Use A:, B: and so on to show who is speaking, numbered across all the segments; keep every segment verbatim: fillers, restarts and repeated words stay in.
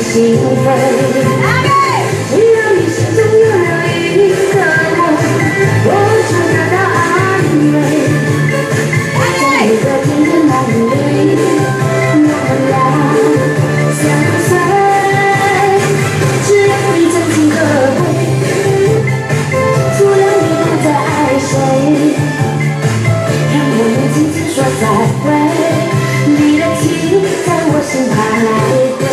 A: 心扉。只要你心中有了一个我，我就得到安慰。在每个甜甜梦里，我们俩相随。只要你真心可贵，除了你不再爱谁，让我们轻轻说再会。你的情在我心徘徊。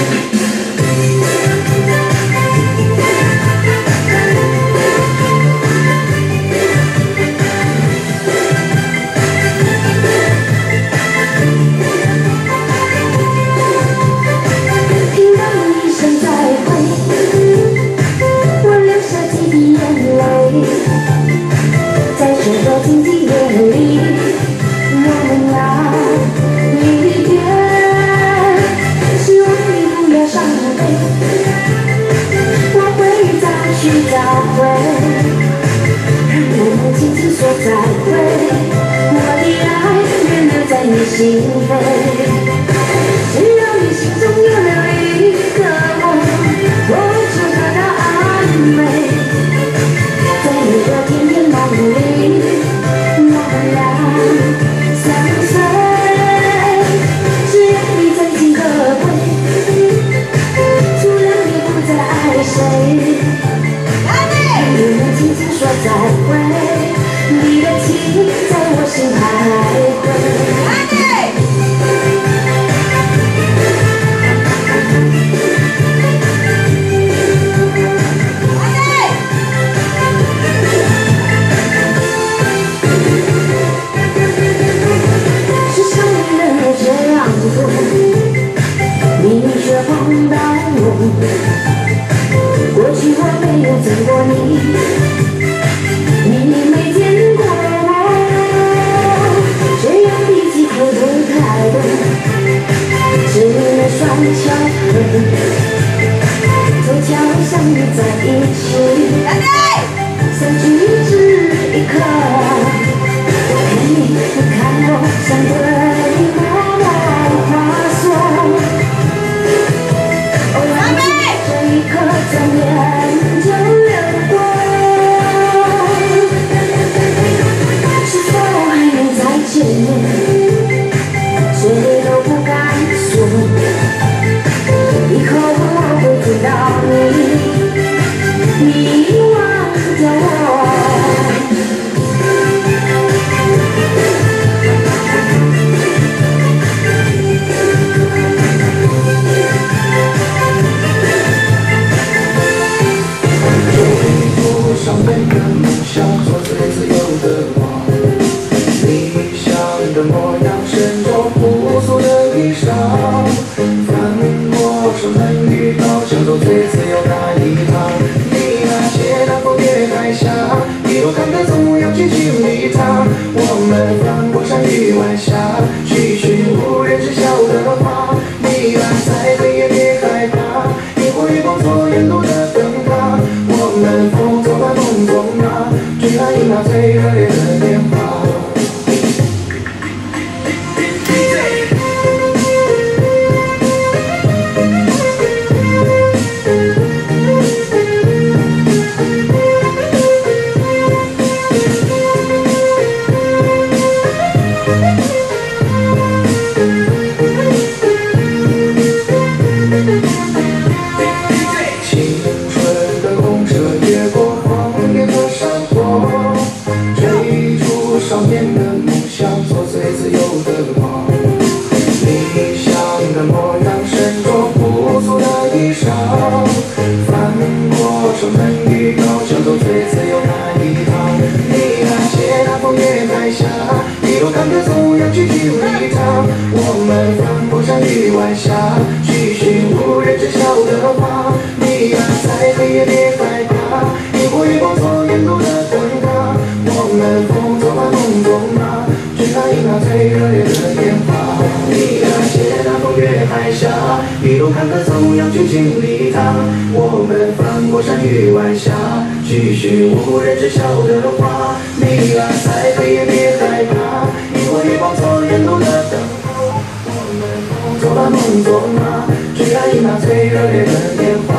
A: 心扉，只要你心中有了一个我，我就得到安慰。在每个甜甜梦里，我们俩相随。只要你真心可贵，除了你不再爱谁，让我们轻轻说再会。你的情在我心徘徊。过去我没有见过你，你没见过我，这样比起口头态度，只能双脚腿，走桥相遇在一起，相聚只一刻，我看你，你看我，相对默默滑索。一刻转眼就流过，是否还能再见面？谁都不敢说。以后我会知道你，你忘掉我。上面的梦想，做最自由的我。理想的模样，身着朴素的衣裳，翻过城门与高墙，走最自由那一趟。你那些那风月海峡，一路看得总要去经历它。我们翻过山与晚霞，去寻无人知晓的花。你那再黑也别害怕，萤火月光做沿路的灯塔。我们风走吧梦中啊，去那一秒最热烈的年华。上面的梦想，做最自由的我。理想的模样，身着朴素的衣裳，翻过城门与高墙，走最自由那一趟。你那些那风月海峡，一路看得总要去经历它。我们翻过山与晚霞，去寻无人知晓的花。你那再黑也别害怕，萤火月光做沿路的灯塔。我们风走吧梦中啊，去那一秒最热烈的年华。你那些那风月海峡，一路看得总要去经历它。我们翻过山与晚霞，去寻无人知晓的花。你那再黑也别害怕，萤火月光做沿路的灯塔。我们风走把梦做马，去爱你那最热烈的年华。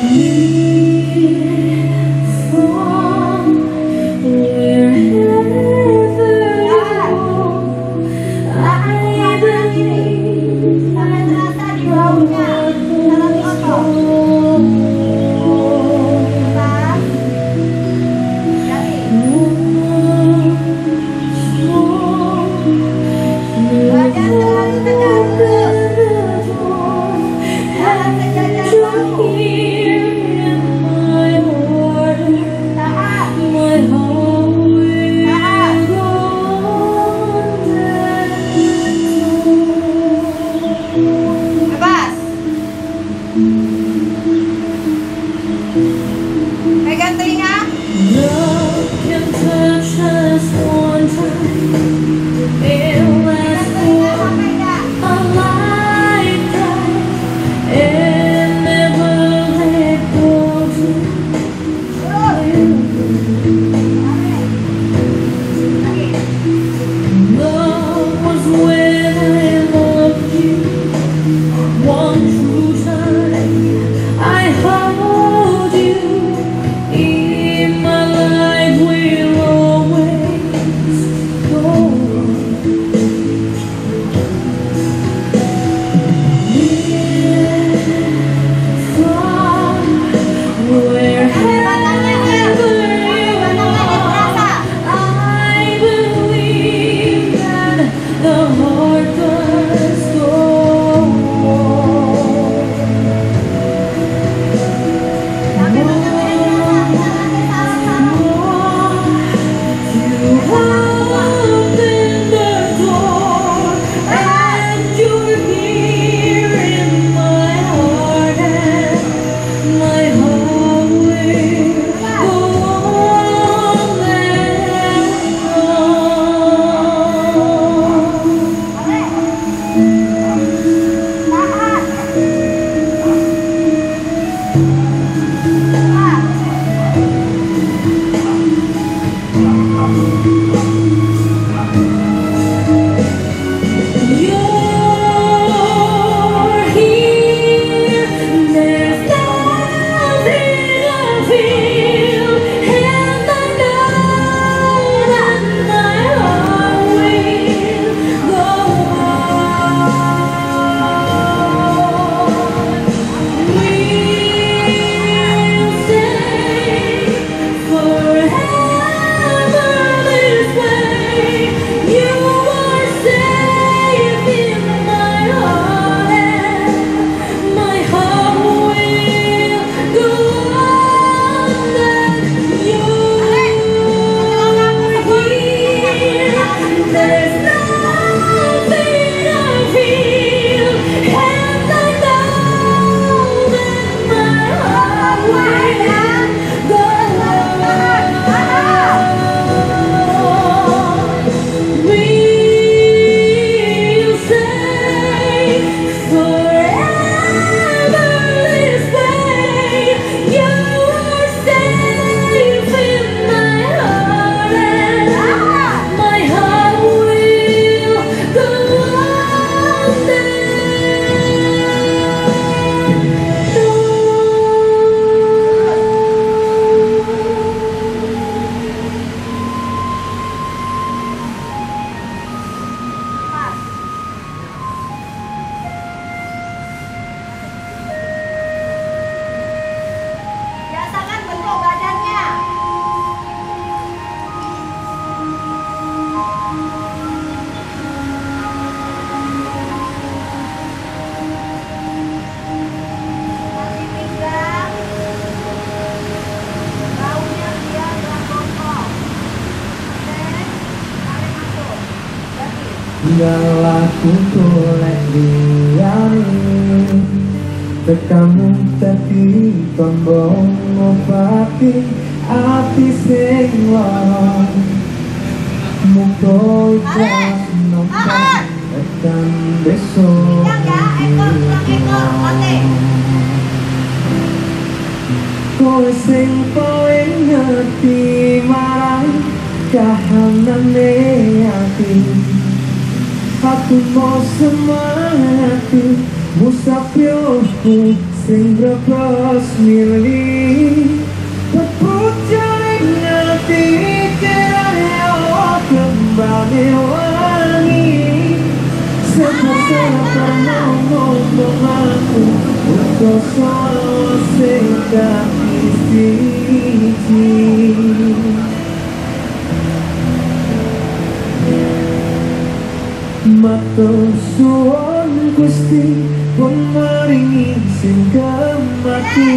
B: Pegang telinga.
A: Tinggallah ku golek liyane tekamu dadi tombol ngobati ati sing lara muga ikhlas nomor tekan besok kowe sing paling ngerti marang kahanane ati. Aku mau semangatku musafirku sing brebes milih pepucai ngati kaya kembali wangi seperti ngomong aku untuk selesai siji. Matur suwun Gusti pun maringi sing kemati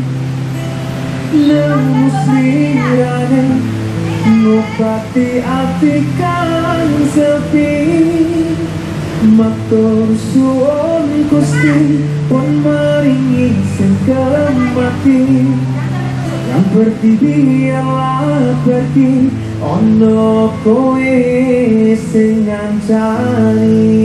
A: nemu slirane ngobati ati kang sepi. Matur suwun Gusti pun maringi sing kemati yang pergi biarlah pergi ono kowe sing ngancani.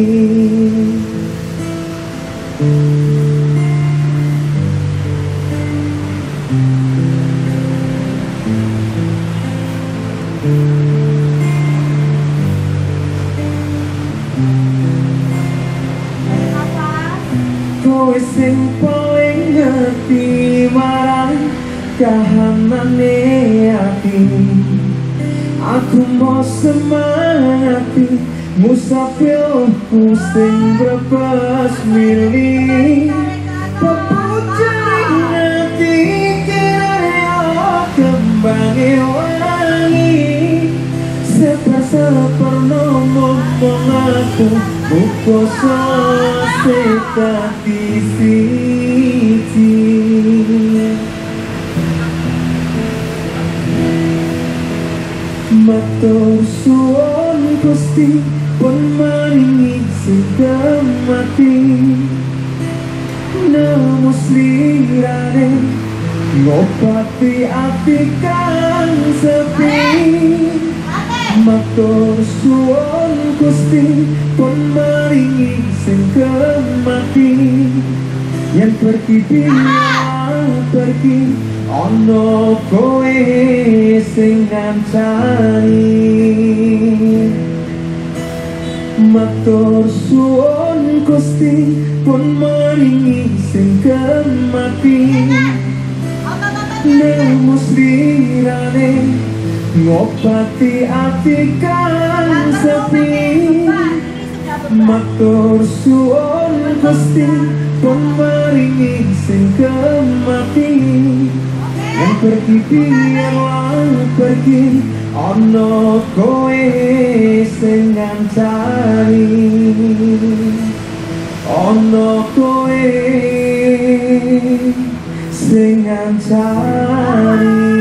A: Kowe sing paling ngerti marang kahanane ati. Aku mau semangati musafirku sing brebes milih pepucai ngati kaya kembali wangi seper-seper ngomong aku buku sosek di siji. Matur suwun Gusti pun maringi sing kemati nemu slirane ngobati ati kang sepi. Matur suwun Gusti pun maringi sing kemati yang pergi biar pergi ono kowe sing ngancani. Matur suwun Gusti pun maringi sing kemati nemu slirane ngobati ati kang sepi. Matur suwun Gusti pun maringi sing kemati yang pergi biarlah pergi ono kowe sing ngancani. Ono kowe sing ngancani.